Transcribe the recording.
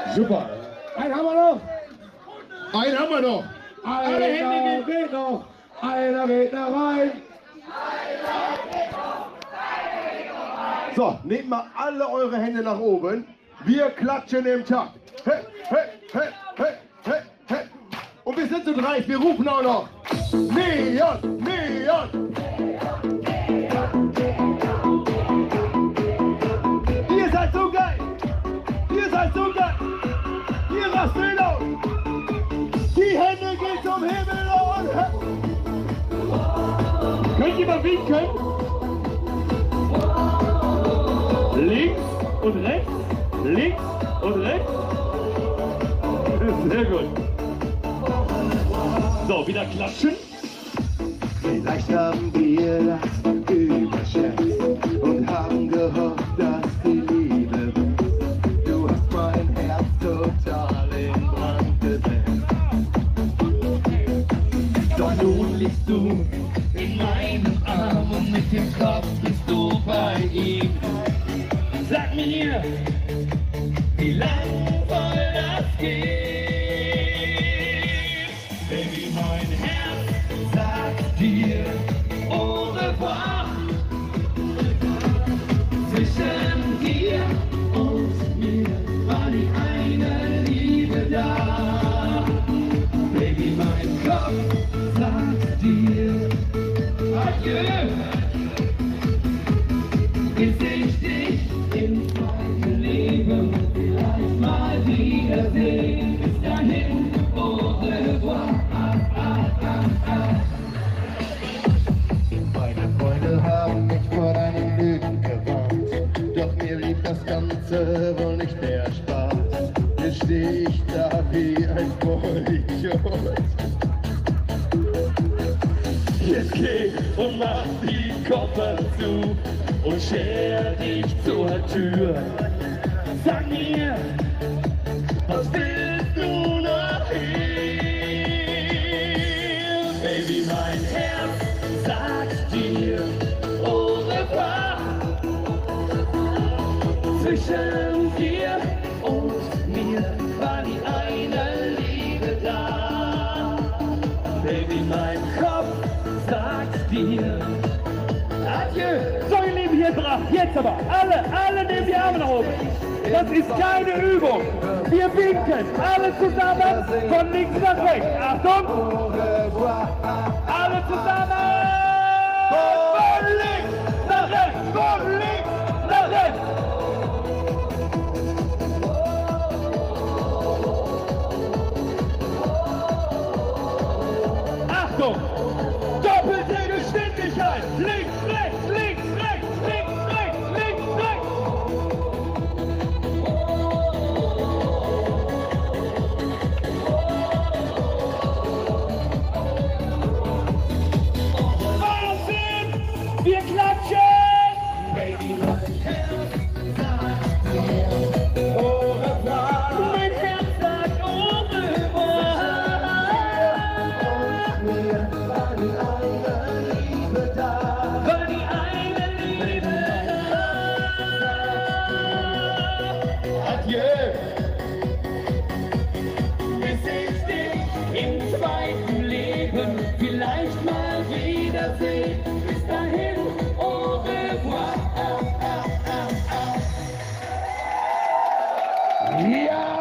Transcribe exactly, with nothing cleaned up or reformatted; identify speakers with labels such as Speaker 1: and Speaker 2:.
Speaker 1: Super. Einen haben wir noch.
Speaker 2: Einen haben wir noch.
Speaker 1: Alle Hände geht noch. Einer geht da rein.
Speaker 2: So, nehmt mal alle eure Hände nach oben. Wir klatschen im Takt. Hey, hey, hey, hey, hey, hey. Und wir sind so dreist, wir rufen auch noch. Neon, Neon. Ihr seid so geil. Ihr seid so geil. Ihr rastet aus. Die Hände gehen zum Himmel und hey. Könnt ihr mal winken? Links und rechts, links und rechts. Sehr gut. So, wieder klatschen.
Speaker 3: Vielleicht haben wir das überschätzt und haben gehofft, dass die Liebe wird. Du hast mein Herz total in Brand gesetzt. Doch nun liegst du in meinem Arm und mit dem Kopf bist du bei ihm. Sag mir, wie lang soll das gehen? Baby, mein Herz sagt dir au revoir. Zwischen dir und mir war nie eine Liebe da. Baby, mein Kopf sagt dir adieu. Bis ich dich in meinem Leben vielleicht mal wiedersehen. Bis dahin, au revoir. Meine Freunde haben mich vor deinen Lügen gewarnt, doch mir lief das Ganze wohl nicht mehr Spaß. Jetzt steh ich da wie ein Vollidiot. Jetzt geh und mach die Koffer zu und scher dich zur Tür. Sag mir, was willst du noch hier? Baby, mein Herz sagt dir au revoir. Zwischen dir und mir war nie eine Liebe da. Baby, mein Kopf sagt dir adieu.
Speaker 4: So, ihr Lieben, hier brav, jetzt aber, alle, alle nehmen die Arme nach oben. Das ist keine Übung. Wir winken, alle zusammen, von links nach rechts. Achtung! Alle zusammen! Von links nach rechts, von links nach rechts. Achtung! Doppelte Geschwindigkeit! Links, rechts, links, rechts, links, rechts, links, rechts! Wahnsinn! Wir klatschen!
Speaker 3: Baby, mein Herz sagt dir au revoir.
Speaker 4: Mein Herz sagt au revoir!
Speaker 3: Mir war nie eine Liebe da.
Speaker 4: War die eine Liebe da?
Speaker 3: Adieu. Bis ich dich im zweiten Leben vielleicht mal wiedersehe. Bis dahin, au revoir.
Speaker 4: Ja!